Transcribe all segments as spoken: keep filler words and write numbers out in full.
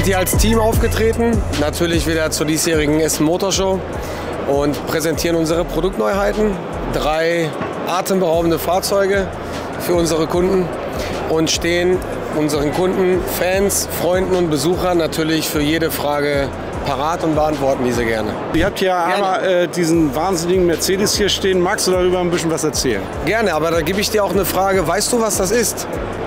hier als Team aufgetreten, natürlich wieder zur diesjährigen Essen Motor Show und präsentieren unsere Produktneuheiten. Drei atemberaubende Fahrzeuge für unsere Kunden und stehen unseren Kunden, Fans, Freunden und Besuchern natürlich für jede Frage parat und beantworten diese gerne. Ihr habt ja einmal äh, diesen wahnsinnigen Mercedes hier stehen. Magst du darüber ein bisschen was erzählen? Gerne, aber da gebe ich dir auch eine Frage. Weißt du, was das ist?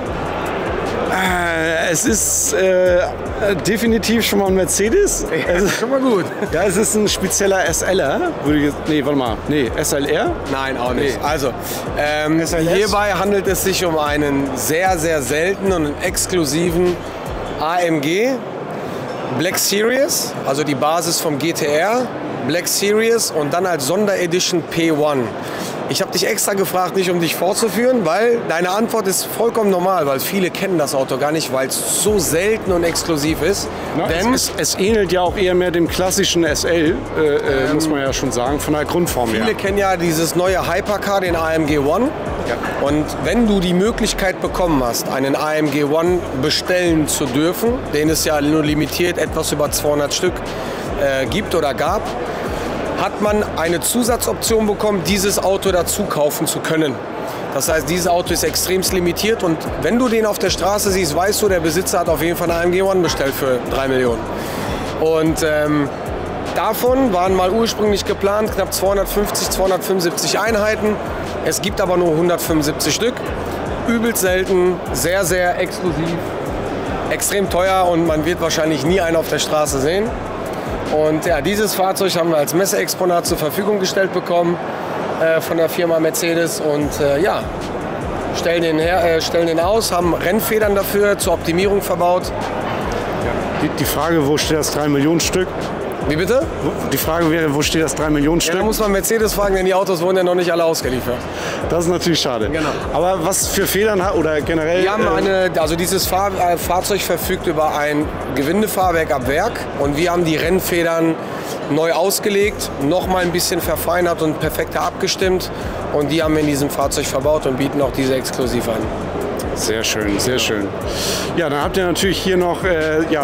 Äh, es ist äh, definitiv schon mal ein Mercedes. Ja, das ist schon mal gut. Ja, es ist ein spezieller S L R. Nee, warte mal. Nee, S L R? Nein, auch nicht. Nee. Also, ähm, hierbei handelt es sich um einen sehr, sehr seltenen und exklusiven A M G Black Series, also die Basis vom G T R, Black Series und dann als Sonderedition P eins. Ich habe dich extra gefragt, nicht um dich vorzuführen, weil deine Antwort ist vollkommen normal, weil viele kennen das Auto gar nicht, weil es so selten und exklusiv ist. Na, Denn es, es, es ähnelt ja auch eher mehr dem klassischen S L, äh, äh, ähm, muss man ja schon sagen, von der Grundform her. Viele kennen ja dieses neue Hypercar, den A M G One. Ja. Und wenn du die Möglichkeit bekommen hast, einen A M G One bestellen zu dürfen, den es ja nur limitiert etwas über zweihundert Stück äh, gibt oder gab, hat man eine Zusatzoption bekommen, dieses Auto dazu kaufen zu können. Das heißt, dieses Auto ist extremst limitiert und wenn du den auf der Straße siehst, weißt du, der Besitzer hat auf jeden Fall einen A M G One bestellt für drei Millionen. Und ähm, davon waren mal ursprünglich geplant knapp zweihundertfünfzig, zweihundertfünfundsiebzig Einheiten. Es gibt aber nur hundertfünfundsiebzig Stück. Übelst selten, sehr, sehr exklusiv, extrem teuer und man wird wahrscheinlich nie einen auf der Straße sehen. Und ja, dieses Fahrzeug haben wir als Messeexponat zur Verfügung gestellt bekommen äh, von der Firma Mercedes und äh, ja, stellen den, her, äh, stellen den aus, haben Rennfedern dafür zur Optimierung verbaut. Die, die Frage, wo steht das drei Millionen Stück? Wie bitte? Die Frage wäre, wo steht das drei Millionen Stück? Ja, da muss man Mercedes fragen, denn die Autos wurden ja noch nicht alle ausgeliefert. Das ist natürlich schade. Genau. Aber was für Federn hat oder generell? Wir haben äh, eine, also dieses Fahr äh, Fahrzeug verfügt über ein Gewindefahrwerk ab Werk und wir haben die Rennfedern neu ausgelegt, noch mal ein bisschen verfeinert und perfekter abgestimmt und die haben wir in diesem Fahrzeug verbaut und bieten auch diese exklusiv an. Sehr schön, sehr schön. Ja, dann habt ihr natürlich hier noch äh, ja,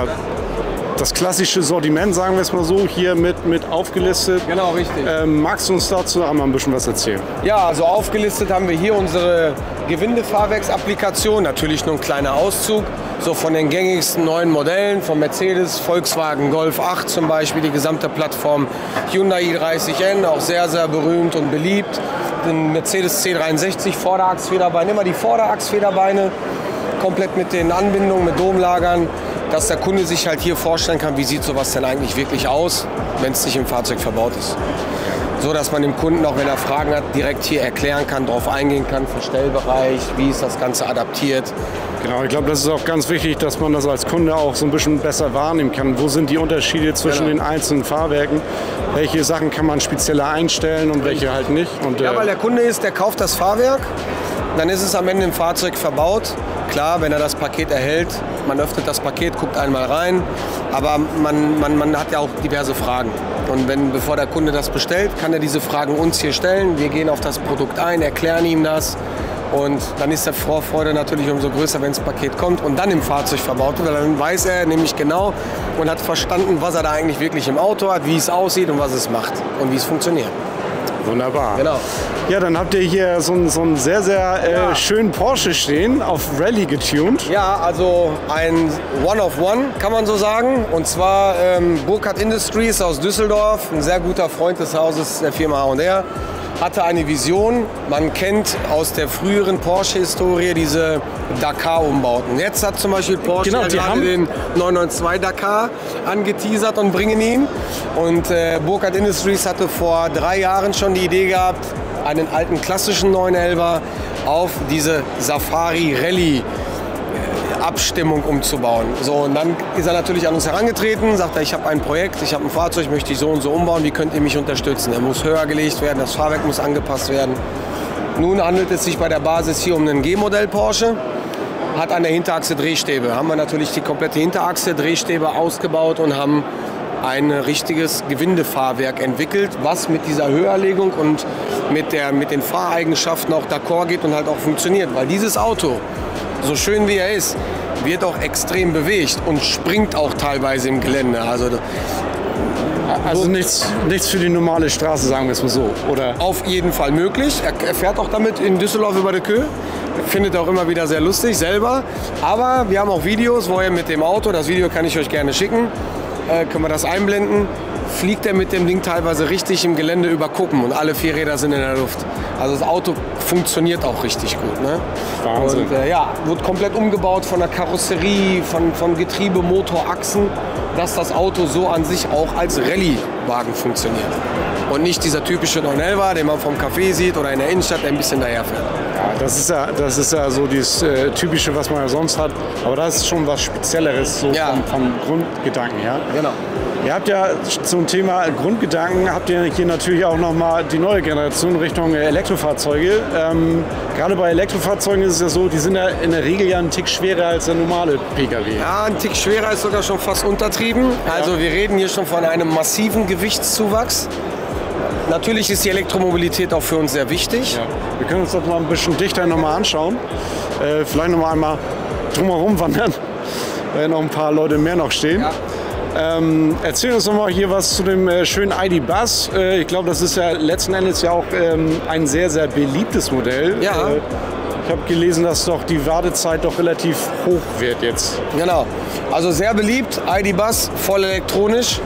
das klassische Sortiment, sagen wir es mal so, hier mit, mit aufgelistet. Genau, richtig. Ähm, magst du uns dazu noch einmal ein bisschen was erzählen? Ja, also aufgelistet haben wir hier unsere Gewindefahrwerksapplikation, natürlich nur ein kleiner Auszug, so von den gängigsten neuen Modellen, von Mercedes, Volkswagen Golf acht zum Beispiel, die gesamte Plattform Hyundai i dreißig N, auch sehr, sehr berühmt und beliebt. Den Mercedes C dreiundsechzig, Vorderachsfederbeine, immer die Vorderachsfederbeine, komplett mit den Anbindungen, mit Domlagern, dass der Kunde sich halt hier vorstellen kann, wie sieht sowas denn eigentlich wirklich aus, wenn es nicht im Fahrzeug verbaut ist. So dass man dem Kunden, auch wenn er Fragen hat, direkt hier erklären kann, darauf eingehen kann, Verstellbereich, wie ist das Ganze adaptiert. Genau, ich glaube, das ist auch ganz wichtig, dass man das als Kunde auch so ein bisschen besser wahrnehmen kann. Wo sind die Unterschiede zwischen Genau. den einzelnen Fahrwerken? Welche Sachen kann man spezieller einstellen und welche halt nicht? Und, Ja, äh, weil der Kunde ist, der kauft das Fahrwerk, dann ist es am Ende im Fahrzeug verbaut. Klar, wenn er das Paket erhält, man öffnet das Paket, guckt einmal rein, aber man, man, man hat ja auch diverse Fragen. Und wenn, bevor der Kunde das bestellt, kann er diese Fragen uns hier stellen. Wir gehen auf das Produkt ein, erklären ihm das und dann ist der Vorfreude natürlich umso größer, wenn das Paket kommt und dann im Fahrzeug verbaut wird. Weil dann weiß er nämlich genau und hat verstanden, was er da eigentlich wirklich im Auto hat, wie es aussieht und was es macht und wie es funktioniert. Wunderbar. Genau. Ja, dann habt ihr hier so einen, so einen sehr, sehr äh, Ja. schönen Porsche stehen, auf Rallye getuned. Ja, also ein One of One, kann man so sagen. Und zwar ähm, Burkhardt Industries aus Düsseldorf, ein sehr guter Freund des Hauses der Firma H und R, hatte eine Vision. Man kennt aus der früheren Porsche-Historie diese Dakar-Umbauten. Jetzt hat zum Beispiel Porsche Genau, ja die gerade haben- den neunhundertzweiundneunzig Dakar angeteasert und bringen ihn. Und äh, Burkhardt Industries hatte vor drei Jahren schon die Idee gehabt, einen alten klassischen neun elfer auf diese Safari Rallye Abstimmung umzubauen. So, und dann ist er natürlich an uns herangetreten, sagt er, ich habe ein Projekt, ich habe ein Fahrzeug, möchte ich so und so umbauen, wie könnt ihr mich unterstützen? Er muss höher gelegt werden, das Fahrwerk muss angepasst werden. Nun handelt es sich bei der Basis hier um einen G-Modell Porsche, hat an der Hinterachse Drehstäbe. Haben wir natürlich die komplette Hinterachse, Drehstäbe ausgebaut und haben ein richtiges Gewindefahrwerk entwickelt, was mit dieser Höherlegung und mit, der, mit den Fahreigenschaften auch d'accord geht und halt auch funktioniert. Weil dieses Auto, so schön wie er ist, wird auch extrem bewegt und springt auch teilweise im Gelände. Also, also nichts, nichts für die normale Straße, sagen wir es mal so, oder? Auf jeden Fall möglich. Er, er fährt auch damit in Düsseldorf über die Köh. Findet er auch immer wieder sehr lustig selber. Aber wir haben auch Videos, wo er mit dem Auto, das Video kann ich euch gerne schicken, äh, können wir das einblenden, fliegt er mit dem Ding teilweise richtig im Gelände über Kuppen und alle vier Räder sind in der Luft. Also das Auto funktioniert auch richtig gut. Ne? Wahnsinn. Und äh, ja, wird komplett umgebaut von der Karosserie, von, von Getriebe, Motor, Achsen, dass das Auto so an sich auch als Rallye-Wagen funktioniert. Und nicht dieser typische neun elfer, den man vom Café sieht oder in der Innenstadt, der ein bisschen daherfährt. Ja, das ist ja, das ist ja so dieses äh, Typische, was man ja sonst hat. Aber das ist schon was Spezielleres so ja. vom, vom Grundgedanken her. Genau. Ihr habt ja zum Thema Grundgedanken, habt ihr hier natürlich auch nochmal die neue Generation Richtung Elektrofahrzeuge. Ähm, gerade bei Elektrofahrzeugen ist es ja so, die sind ja in der Regel ja einen Tick schwerer als der normale P K W. Ja, ein Tick schwerer ist sogar schon fast untertrieben. Also ja. wir reden hier schon von einem massiven Gewichtszuwachs. Natürlich ist die Elektromobilität auch für uns sehr wichtig. Ja. Wir können uns das mal ein bisschen dichter nochmal anschauen. Äh, vielleicht nochmal einmal drumherum wandern, weil noch ein paar Leute mehr noch stehen. Ja. Ähm, erzähl uns doch mal hier was zu dem äh, schönen I D Buzz. Äh, ich glaube, das ist ja letzten Endes ja auch ähm, ein sehr, sehr beliebtes Modell. Ja. Äh, ich habe gelesen, dass doch die Wartezeit doch relativ hoch wird jetzt. Genau. Also sehr beliebt. I D Buzz, voll elektronisch.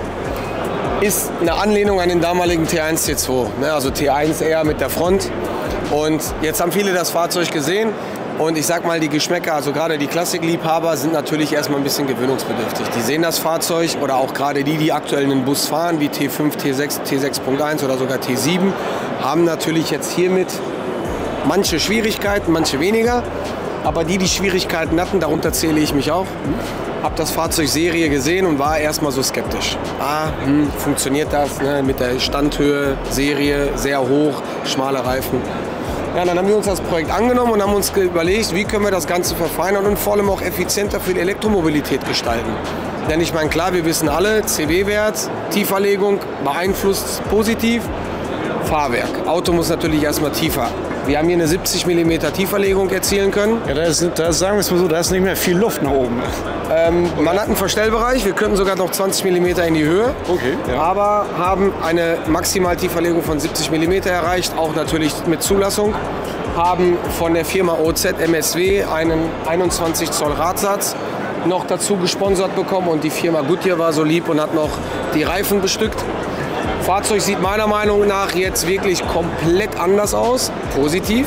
Ist eine Anlehnung an den damaligen T eins T zwei. Ne? Also T eins eher mit der Front. Und jetzt haben viele das Fahrzeug gesehen. Und ich sag mal, die Geschmäcker, also gerade die Klassikliebhaber, sind natürlich erstmal ein bisschen gewöhnungsbedürftig. Die sehen das Fahrzeug oder auch gerade die, die aktuell einen Bus fahren, wie T fünf, T sechs, T sechs Punkt eins oder sogar T sieben, haben natürlich jetzt hiermit manche Schwierigkeiten, manche weniger. Aber die, die Schwierigkeiten hatten, darunter zähle ich mich auch, habe das Fahrzeug Serie gesehen und war erstmal so skeptisch. Ah, hm, funktioniert das, ne? Mit der Standhöhe, Serie, sehr hoch, schmale Reifen. Ja, dann haben wir uns das Projekt angenommen und haben uns überlegt, wie können wir das Ganze verfeinern und vor allem auch effizienter für die Elektromobilität gestalten. Denn ich meine, klar, wir wissen alle, C W-Wert, Tieferlegung beeinflusst positiv. Fahrwerk. Auto muss natürlich erstmal tiefer. Wir haben hier eine siebzig Millimeter Tieferlegung erzielen können. Ja, da ist, da ist, sagen wir es mal so, da ist nicht mehr viel Luft nach oben. Ähm, man hat einen Verstellbereich, wir könnten sogar noch zwanzig Millimeter in die Höhe, okay, ja. aber haben eine Maximaltieferlegung von siebzig Millimeter erreicht, auch natürlich mit Zulassung. Haben von der Firma O Z M S W einen einundzwanzig Zoll Radsatz noch dazu gesponsert bekommen und die Firma Goodyear war so lieb und hat noch die Reifen bestückt. Fahrzeug sieht meiner Meinung nach jetzt wirklich komplett anders aus, positiv.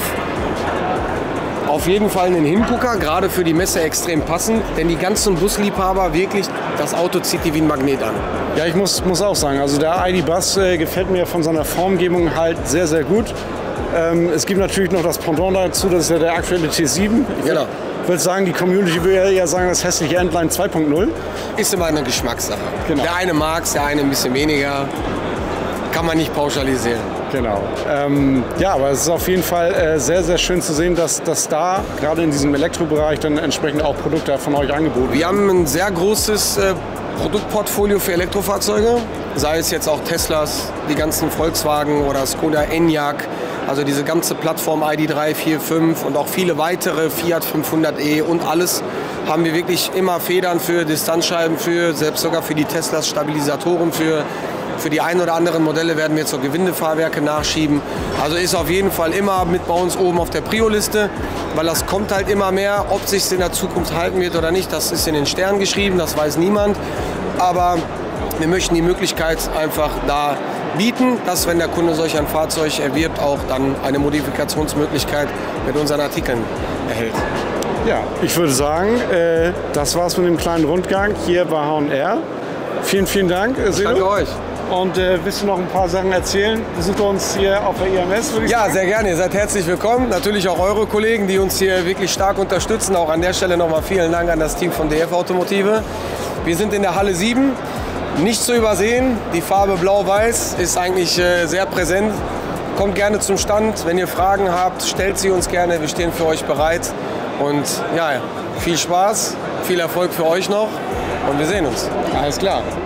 Auf jeden Fall einen Hingucker, gerade für die Messe extrem passend, denn die ganzen Busliebhaber wirklich, das Auto zieht die wie ein Magnet an. Ja, ich muss, muss auch sagen, also der I D Buzz äh, gefällt mir von seiner Formgebung halt sehr, sehr gut. Ähm, es gibt natürlich noch das Pendant dazu, das ist ja der aktuelle T sieben. Ich genau. Ich würde sagen, die Community würde ja sagen, das hässliche Entlein zwei Punkt null. Ist immer eine Geschmackssache. Genau. Der eine mag es, der eine ein bisschen weniger. Kann man nicht pauschalisieren. Genau. Ähm, ja, aber es ist auf jeden Fall äh, sehr, sehr schön zu sehen, dass, dass da gerade in diesem Elektrobereich dann entsprechend auch Produkte von euch angeboten werden. Wir haben ein sehr großes äh, Produktportfolio für Elektrofahrzeuge, sei es jetzt auch Teslas, die ganzen Volkswagen oder Skoda Enyaq, also diese ganze Plattform I D drei, vier, fünf und auch viele weitere, Fiat fünfhundert e und alles haben wir wirklich immer Federn für, Distanzscheiben für, selbst sogar für die Teslas Stabilisatoren für. Für die ein oder anderen Modelle werden wir jetzt so Gewindefahrwerke nachschieben. Also ist auf jeden Fall immer mit bei uns oben auf der Prio-Liste, weil das kommt halt immer mehr. Ob sich es in der Zukunft halten wird oder nicht, das ist in den Sternen geschrieben, das weiß niemand. Aber wir möchten die Möglichkeit einfach da bieten, dass wenn der Kunde solch ein Fahrzeug erwirbt, auch dann eine Modifikationsmöglichkeit mit unseren Artikeln erhält. Ja, ich würde sagen, äh, das war's mit dem kleinen Rundgang hier bei H und R. Vielen, vielen Dank, Selo. Danke euch. Und äh, willst du noch ein paar Sachen erzählen? Besucht uns hier auf der I M S, würde ich ja, sagen. Ja, sehr gerne. Ihr seid herzlich willkommen. Natürlich auch eure Kollegen, die uns hier wirklich stark unterstützen. Auch an der Stelle nochmal vielen Dank an das Team von D F Automotive. Wir sind in der Halle sieben. Nicht zu übersehen, die Farbe Blau-Weiß ist eigentlich äh, sehr präsent. Kommt gerne zum Stand. Wenn ihr Fragen habt, stellt sie uns gerne. Wir stehen für euch bereit. Und ja, viel Spaß, viel Erfolg für euch noch. Und wir sehen uns. Alles klar.